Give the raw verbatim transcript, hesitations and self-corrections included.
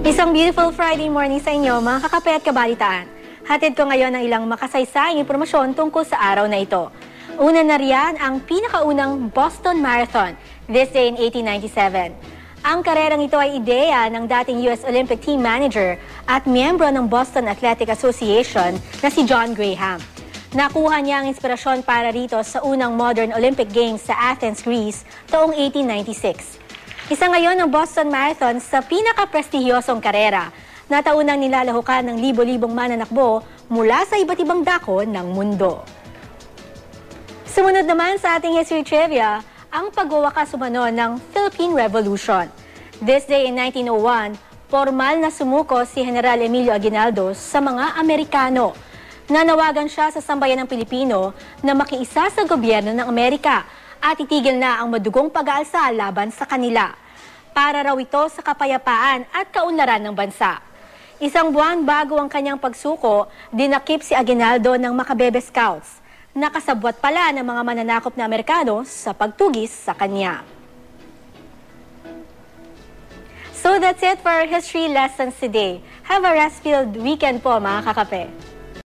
Isang beautiful Friday morning sa inyo, mga kakape at kabalitaan. Hatid ko ngayon ang ilang makasaysayang impormasyon tungkol sa araw na ito. Una na riyan ang pinakaunang Boston Marathon, this day in eighteen ninety-seven. Ang karerang ito ay ideya ng dating U S Olympic Team Manager at miyembro ng Boston Athletic Association na si John Graham. Nakuha niya ang inspirasyon para rito sa unang modern Olympic Games sa Athens, Greece, taong eighteen ninety-six. Isa ngayon ang Boston Marathon sa pinaka-prestihiyosong karera na taunang nilalahukan ng libo-libong mananakbo mula sa iba't ibang dako ng mundo. Sumunod naman sa ating history trivia, ang pagwawakas umano ng Philippine Revolution. This day in nineteen oh one, formal na sumuko si General Emilio Aguinaldo sa mga Amerikano. Nanawagan siya sa sambayan ng Pilipino na makiisa sa gobyerno ng Amerika at itigil na ang madugong pag-aalsa laban sa kanila. Para raw ito sa kapayapaan at kaunlaran ng bansa. Isang buwan bago ang kanyang pagsuko, dinakip si Aguinaldo ng Macabebe Scouts. Nakasabwat pala ng mga mananakop na Amerikano sa pagtugis sa kanya. So that's it for our history lessons today. Have a rest-filled weekend po, mga kakape.